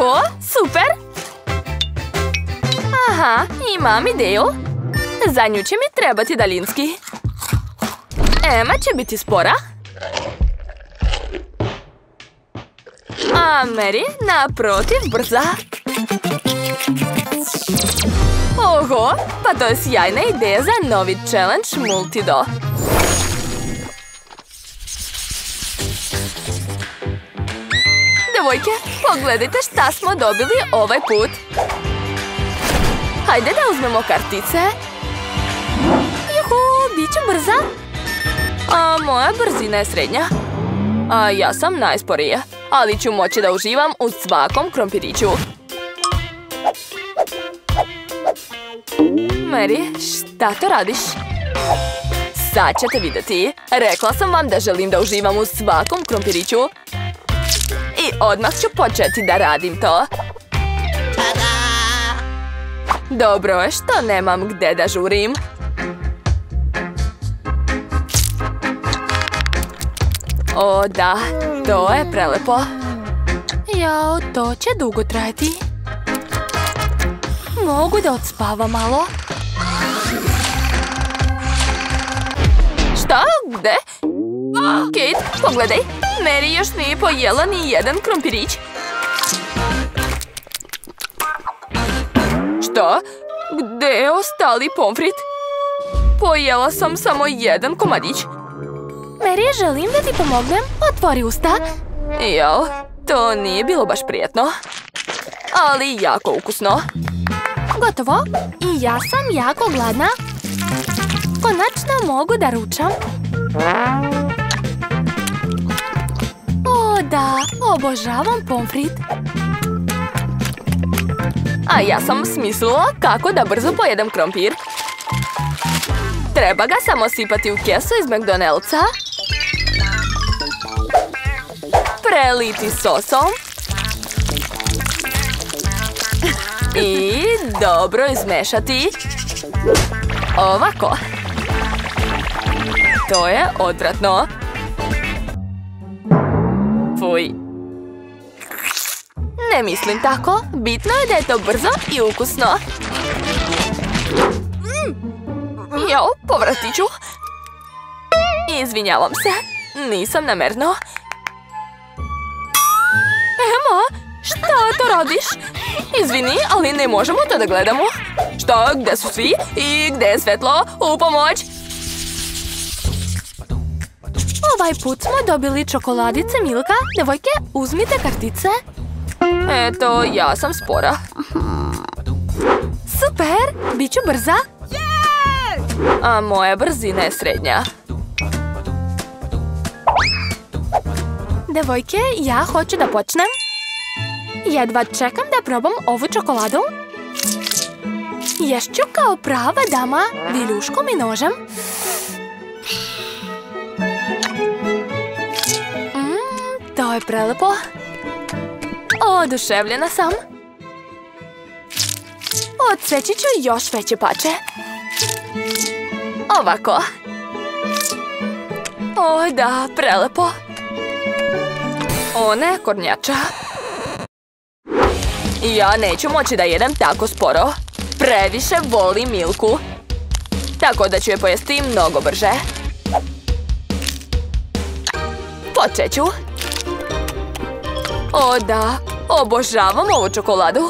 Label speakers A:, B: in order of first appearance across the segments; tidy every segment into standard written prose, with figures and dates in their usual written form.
A: Oho, super! Aha, imam ideju. Za nju će mi trebati daljinski. Emma će biti spora. A Mary, naprotiv, brza. Oho, pa to je sjajna ideja za novi challenge Multido. Devojke, pogledajte šta smo dobili ovaj put. Hajde da uzmemo kartice. Juhu, bit ću brza. A moja brzina je srednja. A ja sam najsporija, ali ću moći da uživam u svakom krompiriću. Mary, šta to radiš? Sad ćete vidjeti. Rekla sam vam da želim da uživam u svakom krompiriću. I odmah ću početi da radim to. Dobro je što nemam gde da žurim. O da, to je prelepo. Jao, to će dugo trajati. Mogu da odspavam malo? Šta? Gde? Kate, pogledaj. Mary još nije pojela ni jedan krompirić. Šta? Gde je ostali pomfrit? Pojela sam samo jedan komadić. Mary, želim da ti pomognem. Otvori usta. Jao, to nije bilo baš prijetno. Ali jako ukusno. Gotovo. I ja sam jako gladna. Konačno mogu da ručam. O da, obožavam pomfrit. A ja sam smislila kako da brzo pojedem krompir. Treba ga samo sipati u kesu iz McDonald'sa. Preliti sosom. I dobro izmešati. Ovako. To je odvratno. Fuj. Ne mislim tako. Bitno je da je to brzo i ukusno. Jao, povratit ću. Izvinjavam se. Nisam namerno. Emma, šta to radiš? Izvini, ali ne možemo to da gledamo. Šta, gde su svi? I gde je svetlo? U pomoć! Ovaj put smo dobili čokoladice Milka. Devojke, uzmite kartice. Eto, ja sam spora. Super, bit ću brza. A moja brzina je srednja. Devojke, ja hoću da počnem. Jedva čekam da probam ovu čokoladu. Ješću kao prava dama, viljuškom i nožem. To je prelepo. Oduševljena sam. Odseći ću još veće pače. Ovako. O da, prelepo. Ona je kornjača. Ja neću moći da jedem tako sporo. Previše volim Milku. Tako da ću je pojesti mnogo brže. Počet ću. O da, obožavam ovu čokoladu.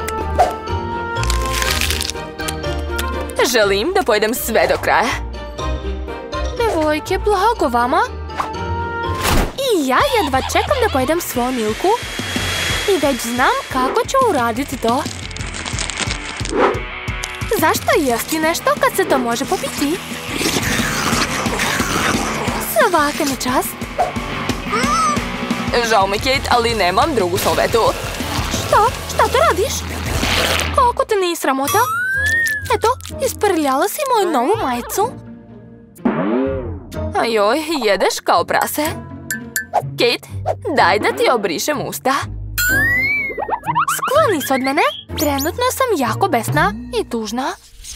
A: Želim da pojedem sve do kraja. Devojke, blago vama. I ja jedva čekam da pojedem svoju Milku. I već znam kako ću uraditi to. Zašto jesti nešto kad se to može popiti? Svaka mi čast. Žao mi, Kate, ali nemam drugu salvetu. Šta to radiš? Kako te nije sramota? Eto, isprljala si moju novu majicu. Ajoj, jedeš kao prase. Kate, daj da ti obrišem usta. Skloni se od mene. Trenutno sam jako besna i tužna.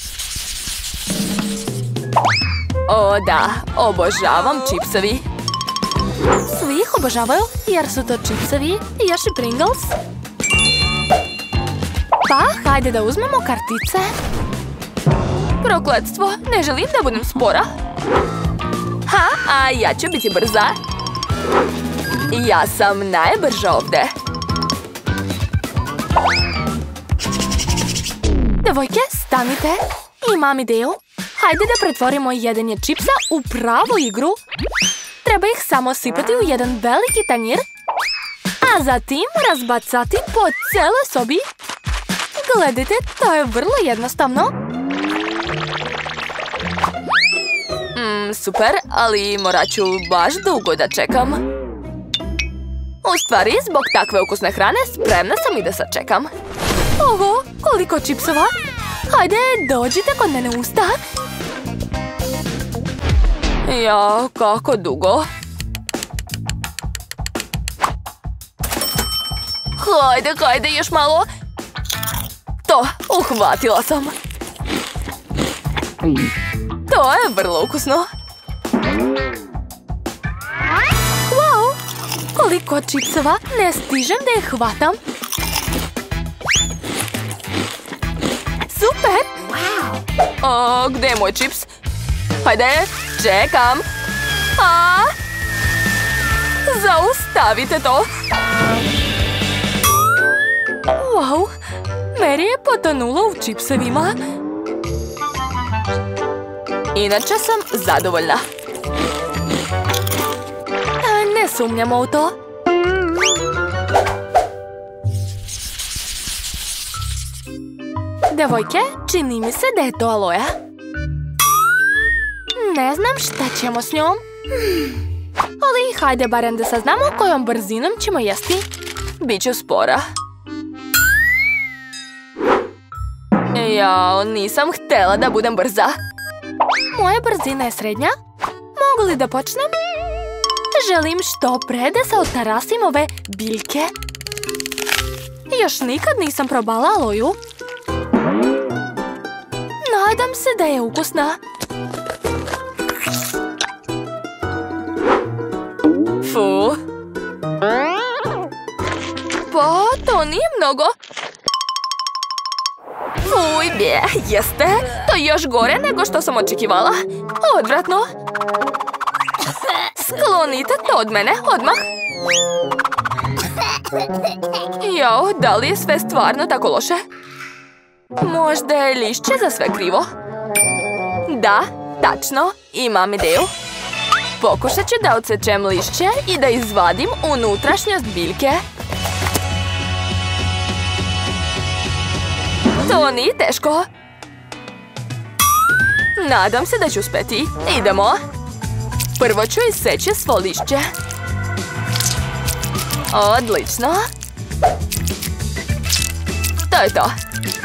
A: O da, obožavam čipsovi. Svi ih obožavaju jer su to čipsovi i još i Pringles. Pa, hajde da uzmemo kartice. Prokletstvo, ne želim da budem spora. A ja ću biti brza. Ja sam najbrža ovdje. Devojke, stanite. Imam ideju. Hajde da pretvorimo jedenje čipsa u pravu igru. Treba ih samo sipati u jedan veliki tanjir, a zatim razbacati po cijeloj sobi. Gledajte, to je vrlo jednostavno. Super, ali morat ću baš dugo da čekam. U stvari, zbog takve ukusne hrane spremna sam i da sačekam. Oho, koliko čipsova! Hajde, dođite kod mene u usta. Ja, kako dugo. Hajde, još malo. To, uhvatila sam. To je vrlo ukusno. Wow, koliko čipsova, ne stižem da ih hvatam. Super! Gdje je moj čips? Hajde, čekam. Zaustavite to. Wow, Mary je potonula u čipsevima. Inače sam zadovoljna. Ne sumnjamo u to. Devojke, čini mi se da je to aloja. Ne znam šta ćemo s njom. Ali hajde barem da saznamo kojom brzinom ćemo jesti. Biću spora. Jao, nisam htjela da budem brza. Moja brzina je srednja. Mogu li da počnem? Želim što pre da se otarasim ove biljke. Još nikad nisam probala aloju. Nadam se da je ukusna. Fu. Pa, to nije mnogo. Fuj, jeste. To je još gore nego što sam očekivala. Odvratno. Sklonite to od mene, odmah. Jao, da li je sve stvarno tako loše? Možda je lišće za sve krivo. Da, tačno, imam ideju. Pokušat ću da odsečem lišće i da izvadim unutrašnjost biljke. To nije teško. Nadam se da ću uspjeti. Idemo. Prvo ću iseći svo lišće. Odlično. To je to.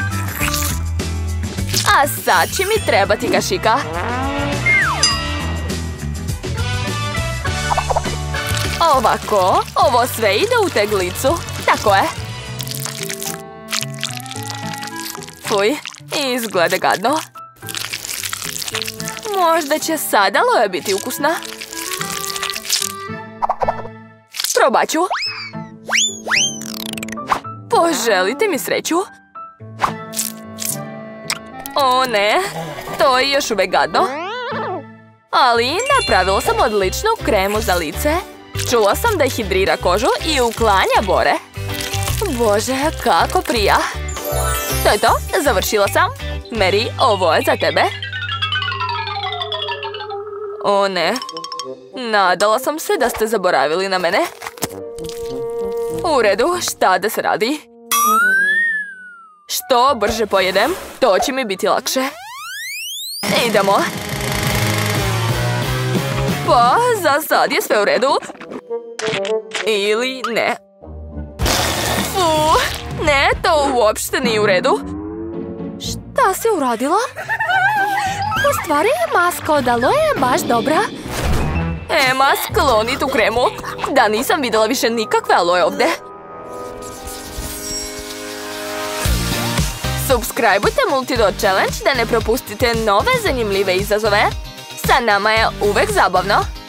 A: A sad će mi trebati kašika. Ovako, ovo sve ide u teglicu. Tako je. Fuj, izgleda gadno. Možda će sada aloja biti ukusna. Probat ću. Poželite mi sreću. O ne, to je još uvijek gadno. Ali napravila sam odličnu kremu za lice. Čula sam da hidrira kožu i uklanja bore. Bože, kako prija. To je to, završila sam. Mary, ovo je za tebe. O ne, nadala sam se da ste zaboravili na mene. U redu, šta da se radi? Što brže pojedem, to će mi biti lakše. Idemo. Pa, za sad je sve u redu. Ili ne. Ne, to uopšte nije u redu. Šta si uradila? U stvari, maska od aloje je baš dobra. Ema, skloni tu kremu. Da nisam vidjela više nikakve aloje ovdje. Subscribeujte Multidot Challenge da ne propustite nove zanimljive izazove. Sa nama je uvek zabavno.